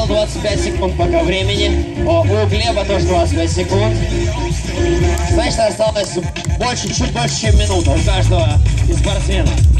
Михаила 25 секунд пока времени. У Глеба тоже 25 секунд. Значит, осталось чуть больше, чем минута у каждого из спортсменов.